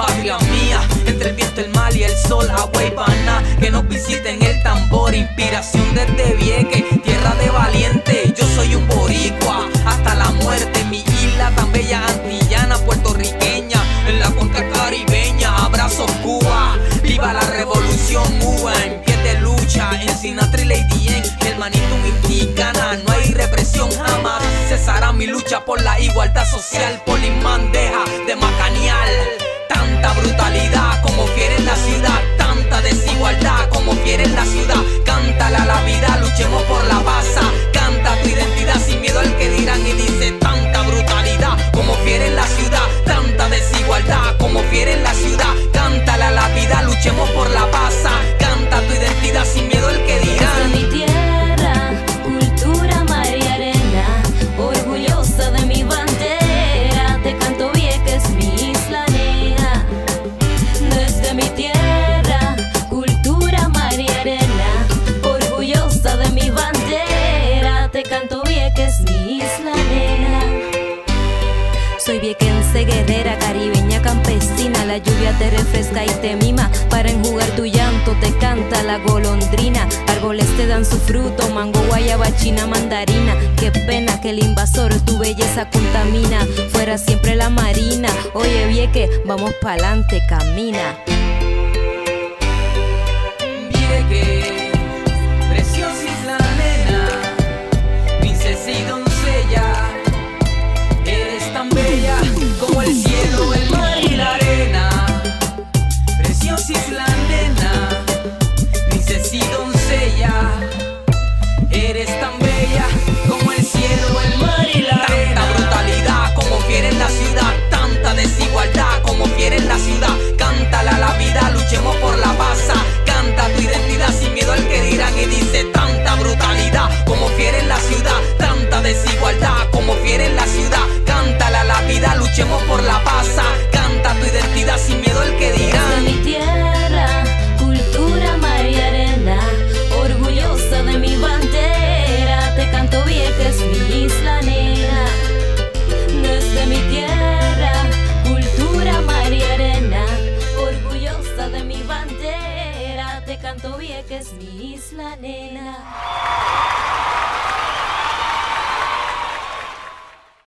patria mía, entre el viento, el mal y el sol, agua y pana, que nos visiten el tambor, inspiración desde Vieques, tierra de valiente. Yo soy un boricua hasta la muerte, mi isla tan bella, antillana, puertorriqueña, en la costa caribeña. Abrazos Cuba, viva la revolución UA, en pie de lucha, en Sinatra y Lady N, hermanito mexicana, no hay represión jamás. Cesará mi lucha por la igualdad social, Polimán deja de macanear. Tanta brutalidad como quiere en la ciudad, tanta desigualdad como quiere en la ciudad. Cántale a la vida, luchemos por la paz. Canta tu identidad sin miedo al que dirán y dice tanta brutalidad como quiere en la ciudad, tanta desigualdad como quiere en la ciudad. Cántale a la vida, luchemos por la paz. Canta tu identidad sin miedo al que dirán. Desde mi tierra, cultura, mar y arena, orgullosa de mi bandera, te canto Vieques, mi isla nena. Desde mi tierra, cultura, mar y arena, orgullosa de mi bandera, te canto Vieques, mi isla nena. Soy viequense, guerrera, caribeña, campesina. La lluvia te refresca y te mima. Para enjugar tu llanto te canta la golondrina. Árboles te dan su fruto, mango, guayaba, china, mandarina. Qué pena que el invasor tu belleza contamina. Fuera siempre la marina. Oye Vieques, vamos pa'lante, camina. Vieques, preciosa isla nena, princesa y doncella. Eres tan bella como el cielo, el mar y la arena. Preciosa isla nena, princesa y doncella. Eres tan bella como el cielo, el mar y la arena. Tanta brutalidad como quiere en la ciudad, tanta desigualdad como quiere en la ciudad. Cántale a la vida, luchemos por la paz. Canta tu identidad sin miedo al que dirán y dice tanta brutalidad como quiere en la ciudad, tanta desigualdad como quiere en la ciudad. Cántale a la vida, luchemos por la paz. Canta tu identidad sin miedo al que dirán. Desde mi tierra, cultura, mar y arena, orgullosa de mi bandera, te canto Vieques, mi isla nena. Desde mi tierra, cultura, mar y arena, orgullosa de mi bandera, te canto Vieques, mi isla nena.